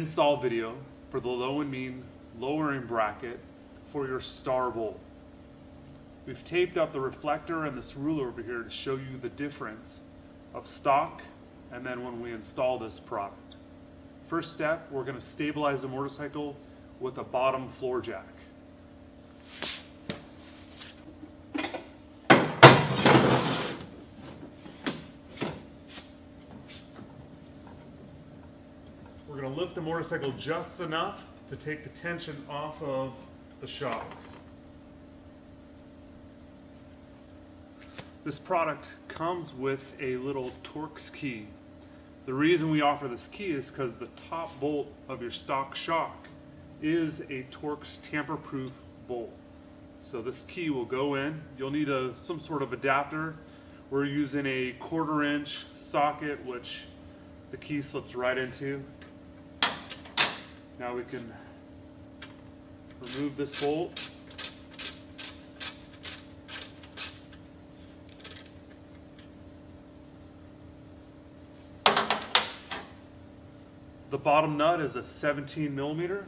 install video for the low and mean lowering bracket for your star bolt. We've taped up the reflector and this ruler over here to show you the difference of stock and then when we install this product. First step, we're going to stabilize the motorcycle with a bottom floor jack. We're going to lift the motorcycle just enough to take the tension off of the shocks. This product comes with a little Torx key. The reason we offer this key is because the top bolt of your stock shock is a Torx tamper-proof bolt. So this key will go in. You'll need some sort of adapter. We're using a 1/4 inch socket which the key slips right into. Now we can remove this bolt. The bottom nut is a 17 millimeter.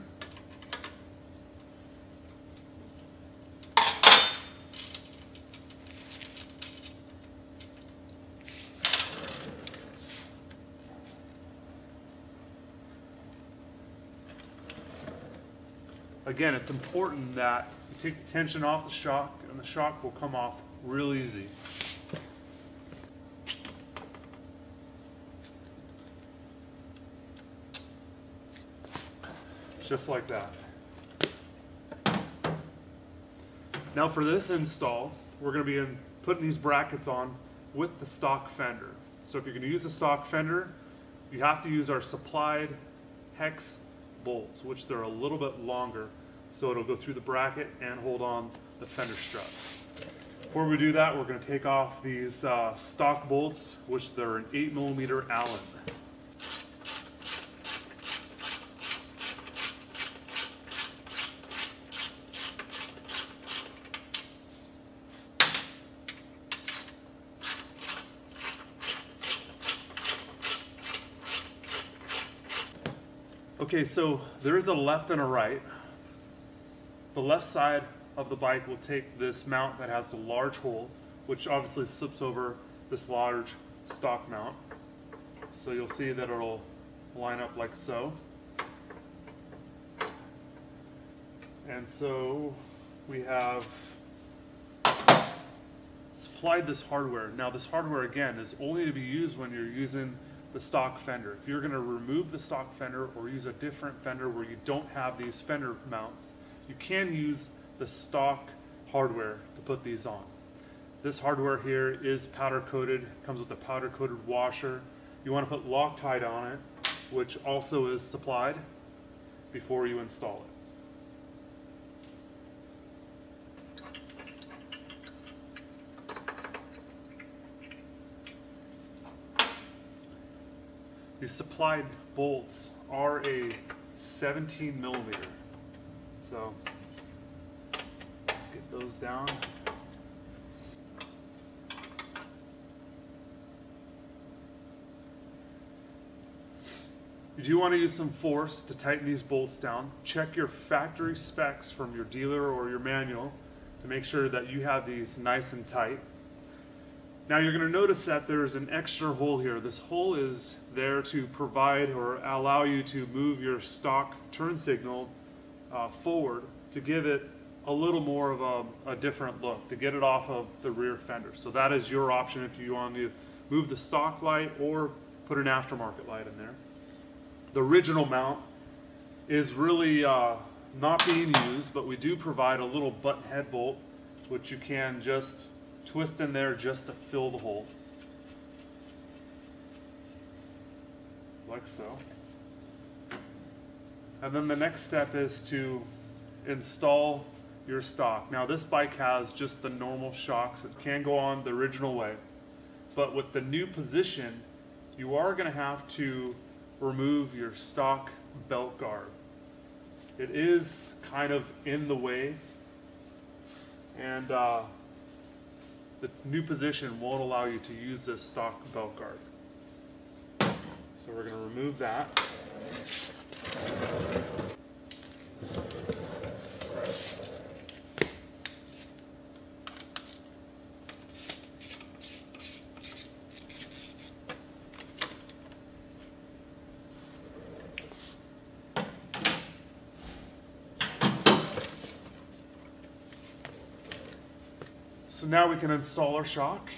Again, it's important that you take the tension off the shock and the shock will come off real easy. Just like that. Now for this install, we're going to be putting these brackets on with the stock fender. So if you're going to use a stock fender, you have to use our supplied hex bolts, which they're a little bit longer, so it'll go through the bracket and hold on the fender struts. Before we do that, we're going to take off these stock bolts, which they're an 8 millimeter Allen. Okay, so there is a left and a right. The left side of the bike will take this mount that has a large hole, which obviously slips over this large stock mount. So you'll see that it'll line up like so. And so we have supplied this hardware. Now this hardware, again, is only to be used when you're using the stock fender. If you're going to remove the stock fender or use a different fender where you don't have these fender mounts, you can use the stock hardware to put these on. This hardware here is powder coated, comes with a powder coated washer. You want to put Loctite on it, which also is supplied before you install it. These supplied bolts are a 17 millimeter. So let's get those down. You do want to use some force to tighten these bolts down. Check your factory specs from your dealer or your manual to make sure that you have these nice and tight. Now you're going to notice that there's an extra hole here. This hole is there to provide or allow you to move your stock turn signal forward to give it a little more of a different look, to get it off of the rear fender. So that is your option if you want to move the stock light or put an aftermarket light in there. The original mount is really not being used, but we do provide a little button head bolt which you can just twist in there just to fill the hole, like so. And then the next step is to install your stock. Now this bike has just the normal shocks. It can go on the original way, but with the new position you are going to have to remove your stock belt guard. It is kind of in the way, and the new position won't allow you to use this stock belt guard. So we're going to remove that. So now we can install our shock.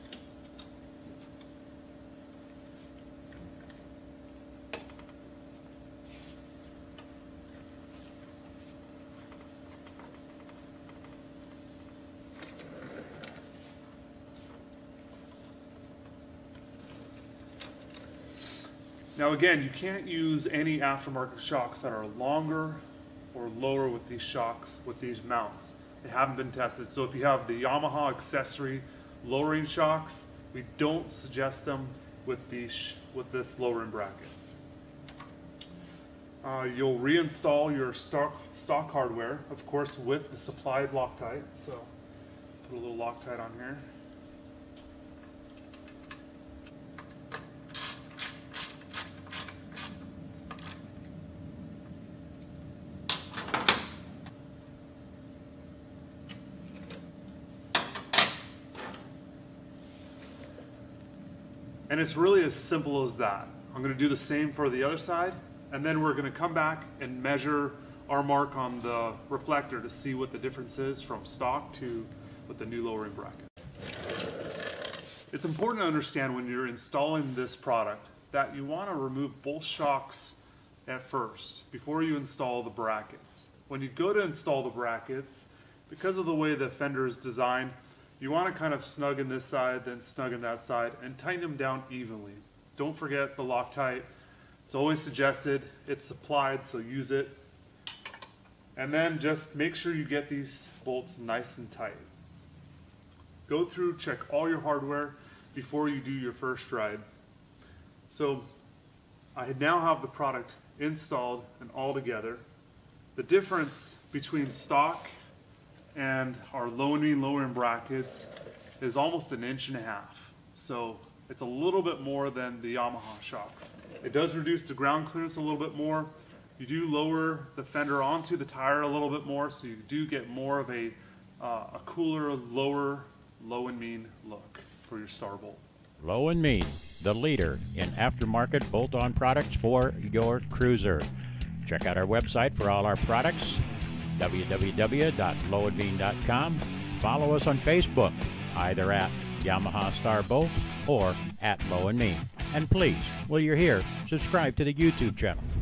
Now again, you can't use any aftermarket shocks that are longer or lower with these shocks, with these mounts. They haven't been tested. So if you have the Yamaha accessory lowering shocks, we don't suggest them with this lowering bracket. You'll reinstall your stock hardware, of course, with the supplied Loctite. So put a little Loctite on here. And it's really as simple as that. I'm going to do the same for the other side, and then we're going to come back and measure our mark on the reflector to see what the difference is from stock to with the new lowering bracket. It's important to understand when you're installing this product that you want to remove both shocks at first before you install the brackets. When you go to install the brackets, because of the way the fender is designed, you want to kind of snug in this side, then snug in that side, and tighten them down evenly. Don't forget the Loctite. It's always suggested. It's supplied, so use it. And then just make sure you get these bolts nice and tight. Go through, check all your hardware before you do your first ride. So I now have the product installed and all together. The difference between stock and our low and mean lowering brackets is almost 1.5 inches. So it's a little bit more than the Yamaha shocks. It does reduce the ground clearance a little bit more. You do lower the fender onto the tire a little bit more, so you do get more of a cooler, lower, low and mean look for your Star Bolt. Low and Mean, the leader in aftermarket bolt-on products for your cruiser. Check out our website for all our products, www.lowandmean.com. Follow us on Facebook, either at Yamaha Star Bolt or at Low and Mean. And please, while you're here, subscribe to the YouTube channel.